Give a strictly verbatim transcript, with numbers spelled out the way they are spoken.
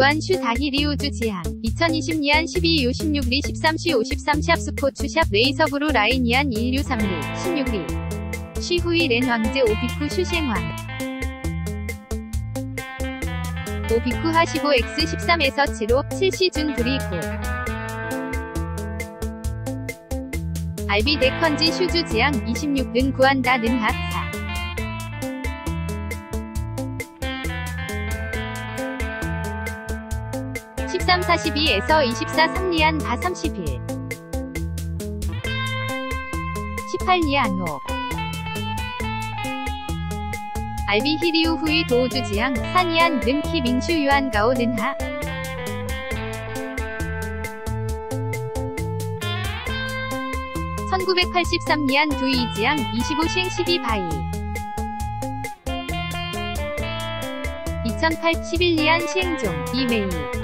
구안 슈 다히리 우주 지향 이천이십 니안 십이 요 십육 리 십삼 시 오십삼 샵 스포츠 샵 레이서브루 라인 이안 일 유 삼 리 십육 리 시후이 렌 황제 오비쿠 슈셴황 오비쿠 하십오 엑스 십삼에서 칠호 칠 시 준 브리 구 알비 데컨지 슈주 지향 이십육 른 구안다 는 하 사 십삼 사십이에서 이십사 삼 리안 바 삼십일 십팔 리안 오 알비 히리우 후이 도우주 지향 사 니안 른키 밍슈 유안 가오 는 하 천구백팔십삼 니안 두이 지향 이십오 쉥 십이 바이 이천팔 십일 니안 시행종 이메일